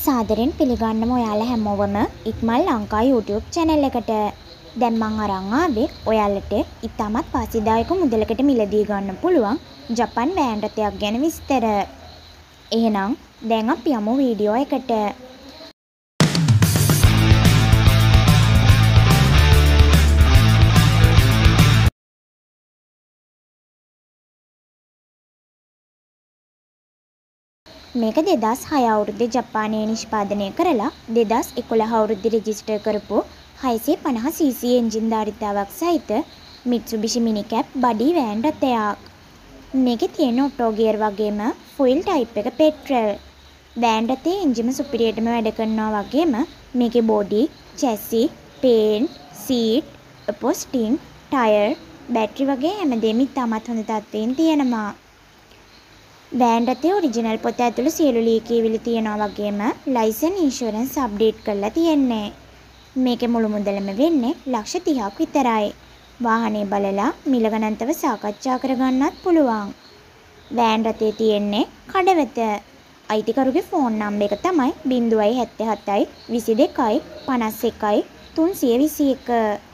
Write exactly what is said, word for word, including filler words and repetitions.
සාදරයෙන් පිළිගන්නම ඔයාලා හැමෝවම ඉක්මල් Lanka YouTube channel එකට. දැන් මම අරන් ආවේ ඔයාලට ඉතාමත් වාසිදායක මුදලකට මිලදී ගන්න පුළුවන් ජපන් වෑන් රථයක් ගැන විස්තර. එහෙනම් දැන් අපි යමු වීඩියෝ එකට. මේක දෙදාස් හය අවුරුද්දේ ජපානයේ නිෂ්පාදනය කරලා දෙදාස් එකොළහ අවුරුද්දේ රෙජිස්ටර් කරපු හයසිය පනහ සී සී එන්ජින් ධාරිතාවක් සහිත Mitsubishi Minicab බඩි වෑන් රථයක්. මේකේ තියෙන ඔටෝ ගියර් වගේම ෆුයිල් ටයිප් එක පෙට්‍රල්. වෑන් රථයේ එන්ජිම සුපිරියටම වැඩ කරනවා වගේම මේකේ බෝඩි, චැසි, පේන්ට්, සීට්, අපොස්ටින්, ටයර්, බැටරි වගේ හැමදේම ඉතාමත් හොඳ තත්ත්වයෙන් තියෙනවා. වෑන් රථයේ ඔරිජිනල් පොත ඇතුළු සියලු ලීකේවිලි තියනවා වගේම ලයිසන් ඉන්ෂුරන්ස් අප්ඩේට් කරලා තියෙන්නේ. මේකේ මුළු මුදලම වෙන්නේ ලක්ෂ තිහක් විතරයි. වාහනේ බලලා මිල ගණන්තව සාකච්ඡා කරගන්නත් පුළුවන්. වෑන් රථයේ තියෙන්නේ කඩවෙත. අයිතිකරුගේ ෆෝන් නම්බර් එක තමයි ज़ीरो सात सात विसी दो पचास एक तीन दो एक।